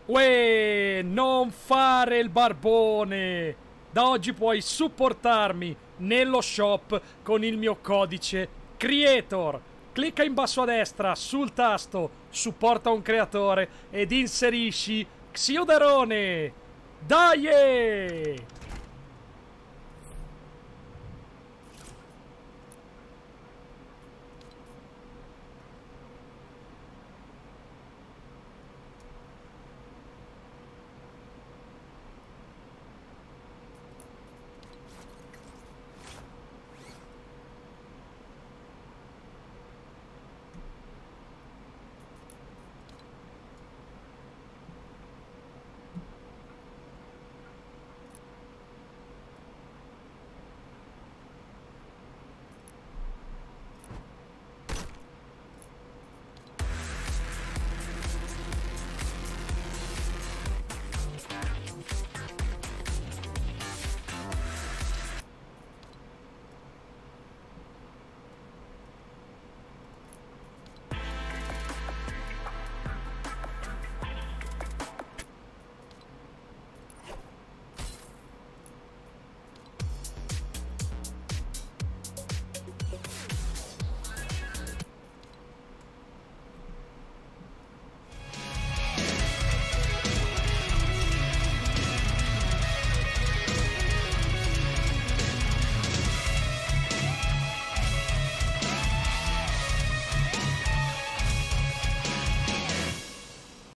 Uè, non fare il barbone! Da oggi puoi supportarmi nello shop con il mio codice Creator. Clicca in basso a destra sul tasto Supporta un creatore ed inserisci Xiodarone. Dai!